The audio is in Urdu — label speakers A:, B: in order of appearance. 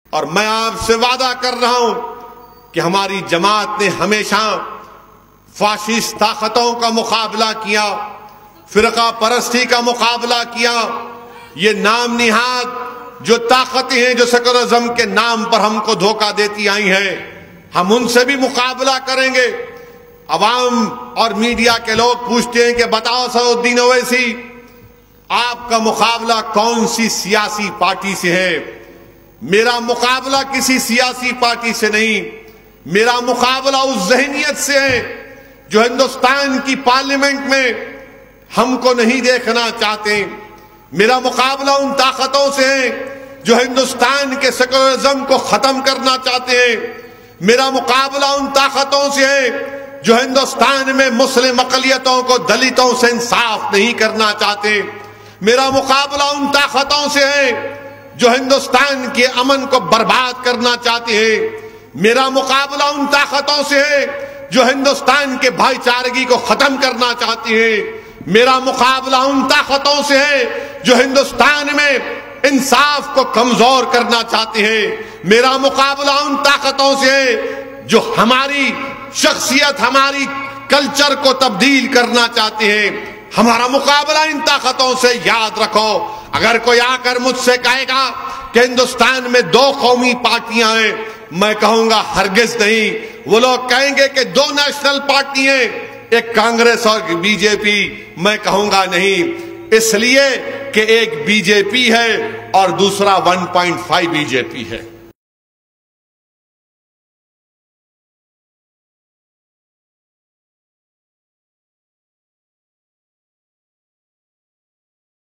A: اور میں آپ سے وعدہ کر رہا ہوں کہ ہماری جماعت نے ہمیشہ فاشسٹ طاقتوں کا مقابلہ کیا، فرقہ پرستی کا مقابلہ کیا۔ یہ نام نہاد جو طاقتیں ہیں جو سیکولرزم کے نام پر ہم کو دھوکہ دیتی آئی ہیں، ہم ان سے بھی مقابلہ کریں گے۔ عوام اور میڈیا کے لوگ پوچھتے ہیں کہ بتاؤ سعود الدین اویسی، آپ کا مقابلہ کون سی سیاسی پارٹی سے ہے؟ میرا مقابلہ کسی سیاسی پارٹی سے نہیں، میرا مقابلہ اس ذہنیت سے ہے جو ہندوستان کی پارلیمنٹ میں ہم کو نہیں دیکھنا چاہتے۔ میرا مقابلہ ان طاقتوں سے ہے جو ہندوستان کے سیکولرزم کو ختم کرنا چاہتے ہیں۔ میرا مقابلہ ان طاقتوں سے ہے جو ہندوستان میں مسلم اقلیتوں کو دلتوں سے انصاف نہیں کرنا چاہتے۔ میرا مقابلہ ان طاقتوں سے ہے جو ہندوستان کے امن کو برباد کرنا چاہتے ہیں۔ میرا مقابلہ ان طاقتوں سے ہے جو ہندوستان کے بھائی چارگی کو ختم کرنا چاہتی ہیں۔ میرا مقابلہ ان طاقتوں سے ہے جو ہندوستان میں انصاف کو کمزور کرنا چاہتے ہیں۔ میرا مقابلہ ان طاقتوں سے ہے جو ہماری شخصیت، ہماری کلچر کو تبدیل کرنا چاہتے ہیں۔ ہمارا مقابلہ ان طاقتوں سے، یاد رکھو۔ اگر کوئی آ کر مجھ سے کہے گا کہ ہندوستان میں دو قومی پارٹیاں ہیں، میں کہوں گا ہرگز نہیں۔ وہ لوگ کہیں گے کہ دو نیشنل پارٹی ہیں، ایک کانگریس اور بی جے پی، میں کہوں گا نہیں، اس لیے کہ ایک بی جے پی ہے اور دوسرا 1.5 بی جے پی ہے۔